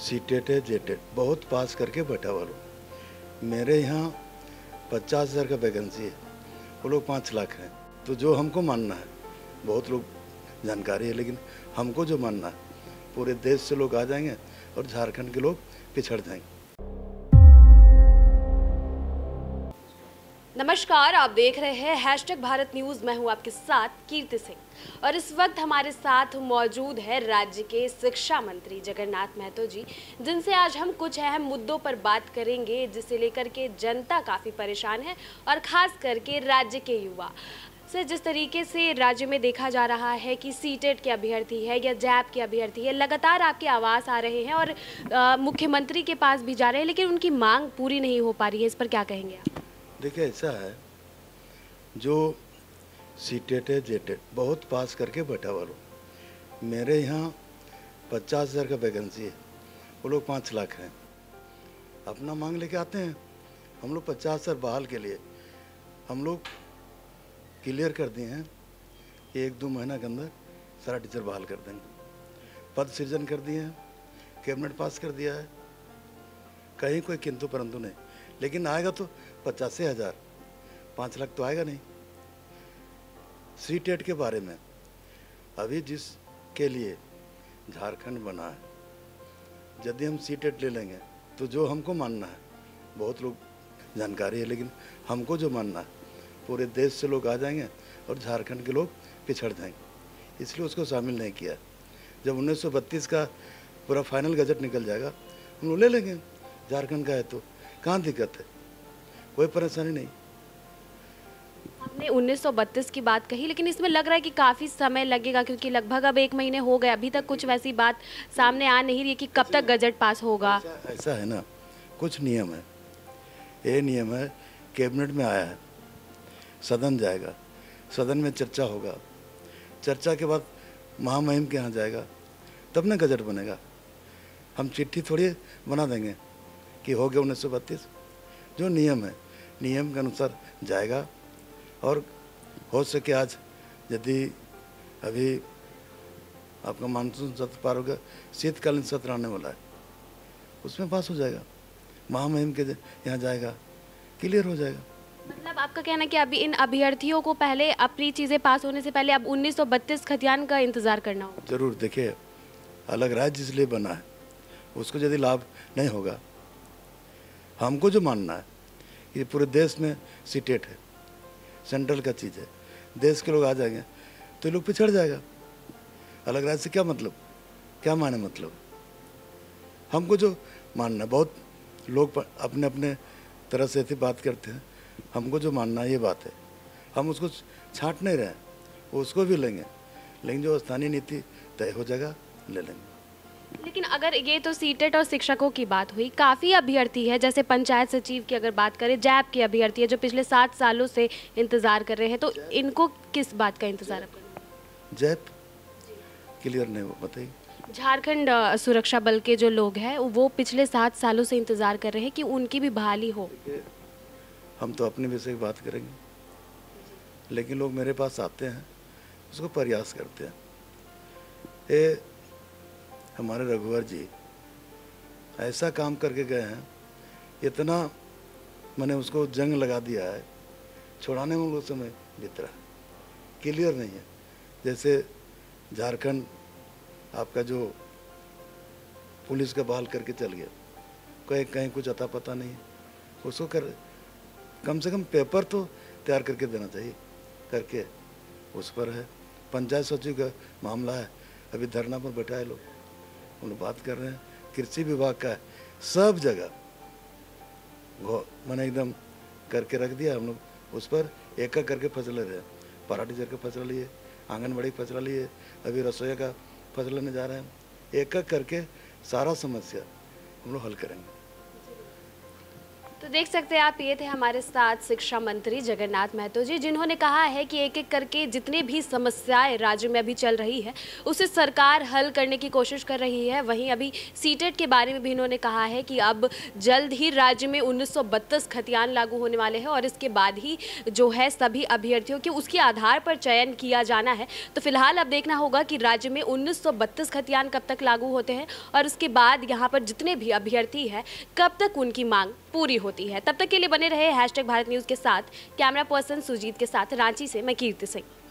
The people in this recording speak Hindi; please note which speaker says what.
Speaker 1: सीटेट है जेटेट बहुत पास करके बैठा हुआ लोग। मेरे यहाँ 50,000 का वैकेंसी है, वो लोग 5 लाख हैं। तो जो हमको मानना है, बहुत लोग जानकारी है, लेकिन हमको जो मानना है पूरे देश से लोग आ जाएंगे और झारखंड के लोग पिछड़ जाएंगे।
Speaker 2: नमस्कार, आप देख रहे हैं हैशटैग भारत न्यूज़। मैं हूं आपके साथ कीर्ति सिंह और इस वक्त हमारे साथ मौजूद है राज्य के शिक्षा मंत्री जगन्नाथ महतो जी, जिनसे आज हम कुछ अहम मुद्दों पर बात करेंगे जिसे लेकर के जनता काफ़ी परेशान है और ख़ास करके राज्य के युवा से। जिस तरीके से राज्य में देखा जा रहा है कि सीटेट के अभ्यर्थी है या जैप के अभ्यर्थी है, लगातार आपके आवास आ रहे हैं और मुख्यमंत्री के पास भी जा रहे हैं, लेकिन उनकी मांग पूरी नहीं हो पा रही है। इस पर क्या कहेंगे आप?
Speaker 1: देखिए, ऐसा है, जो सीटेट है जेटेट बहुत पास करके बैठा हुआ लोग। मेरे यहाँ 50,000 का वैकेंसी है, वो लोग 5 लाख हैं। अपना मांग लेके आते हैं। हम लोग 50,000 बहाल के लिए हम लोग क्लियर कर दिए हैं कि 1-2 महीना के अंदर सारा टीचर बहाल कर देंगे। पद सृजन कर दिए हैं, कैबिनेट पास कर दिया है, कहीं कोई किंतु परंतु नहीं। लेकिन आएगा तो 85,000, 5 लाख तो आएगा नहीं। सीटेट के बारे में अभी जिसके लिए झारखंड बना है, यदि हम सीटेट ले लेंगे तो जो हमको मानना है, बहुत लोग जानकारी है, लेकिन हमको जो मानना है पूरे देश से लोग आ जाएंगे और झारखंड के लोग पिछड़ जाएंगे, इसलिए उसको शामिल नहीं किया। जब 1932 का पूरा फाइनल गजट निकल जाएगा, हम लोग ले लेंगे। झारखंड का है तो कहाँ दिक्कत है, कोई परेशानी नहीं।
Speaker 2: आपने 1932 की बात कही, लेकिन इसमें लग रहा है कि काफ़ी समय लगेगा, क्योंकि लगभग अब 1 महीने हो गए, अभी तक कुछ वैसी बात सामने आ नहीं रही है कि कब तक गजट पास होगा।
Speaker 1: ऐसा है ना, कुछ नियम है। ये नियम है, कैबिनेट में आया है, सदन जाएगा, सदन में चर्चा होगा, चर्चा के बाद महामहिम के यहाँ जाएगा, तब ना गजट बनेगा। हम चिट्ठी थोड़ी बना देंगे कि हो गया 1932। जो नियम है, नियम के अनुसार जाएगा। और हो सके आज यदि अभी आपका मानसून सत्र पार होगा, शीतकालीन सत्र आने वाला है, उसमें पास हो जाएगा। महामहिम के यहाँ जाएगा, क्लियर हो जाएगा।
Speaker 2: मतलब आपका कहना है कि अभी इन अभ्यर्थियों को पहले अपनी चीज़ें पास होने से पहले अब 1932 खतियान का इंतजार करना होगा।
Speaker 1: जरूर। देखिए, अलग राज्य इसलिए बना है, उसको यदि लाभ नहीं होगा, हमको जो मानना है कि पूरे देश में सीटेट है, सेंट्रल का चीज़ है, देश के लोग आ जाएंगे तो ये लोग पिछड़ जाएगा। अलग राज्य से क्या मतलब, क्या माने मतलब? हमको जो मानना है, बहुत लोग अपने अपने तरह से ऐसी बात करते हैं, हमको जो मानना है ये बात है, हम उसको छांट नहीं रहे हैं, उसको भी लेंगे, लेकिन जो स्थानीय नीति तय हो जाएगा ले लेंगे।
Speaker 2: लेकिन अगर ये तो सीटेट और शिक्षकों की बात हुई, काफ़ी अभ्यर्थी है, जैसे पंचायत सचिव की अगर बात करें, जैप के अभ्यर्थी है जो पिछले 7 सालों से इंतज़ार कर रहे हैं, तो इनको किस बात का इंतज़ार है?
Speaker 1: जैप क्लियर नहीं हो, बताइए।
Speaker 2: झारखंड सुरक्षा बल के जो लोग हैं वो पिछले 7 सालों से इंतज़ार कर रहे हैं कि उनकी भी बहाली हो।
Speaker 1: हम तो अपने विषय की बात करेंगे, लेकिन लोग मेरे पास आते हैं, उसको प्रयास करते हैं। ये हमारे रघुवर जी ऐसा काम करके गए हैं, इतना मैंने उसको जंग लगा दिया है, छुड़ाने में लोग समय बीत रहा है, क्लियर नहीं है। जैसे झारखंड आपका जो पुलिस का बहाल करके चल गया, कहीं कहीं कुछ अता पता नहीं है, उसको कम से कम पेपर तो तैयार करके देना चाहिए, करके उस पर है। पंचायत सचिव का मामला है, अभी धरना पर बैठा है लोग, हम लोग बात कर रहे हैं। कृषि विभाग का है, सब जगह मैंने एकदम करके रख दिया। हम लोग उस पर एक एक करके फैसला ले रहे हैं। पारा टीचर का फैसला लिए, आंगनबाड़ी का फैसला लिए, अभी रसोईया का फैसला लेने जा रहे हैं। एक एक करके सारा समस्या हम लोग हल करेंगे।
Speaker 2: तो देख सकते हैं आप, ये थे हमारे साथ शिक्षा मंत्री जगन्नाथ महतो जी, जिन्होंने कहा है कि एक एक करके जितने भी समस्याएं राज्य में अभी चल रही है उसे सरकार हल करने की कोशिश कर रही है। वहीं अभी सीटेट के बारे में भी इन्होंने कहा है कि अब जल्द ही राज्य में 1932 खतियान लागू होने वाले हैं और इसके बाद ही जो है सभी अभ्यर्थियों के उसके आधार पर चयन किया जाना है। तो फिलहाल अब देखना होगा कि राज्य में 1932 खतियान कब तक लागू होते हैं और उसके बाद यहाँ पर जितने भी अभ्यर्थी हैं कब तक उनकी मांग पूरी होती है। तब तक के लिए बने रहे #भारत न्यूज़ के साथ। कैमरा पर्सन सुजीत के साथ रांची से मैं कीर्ति सिंह।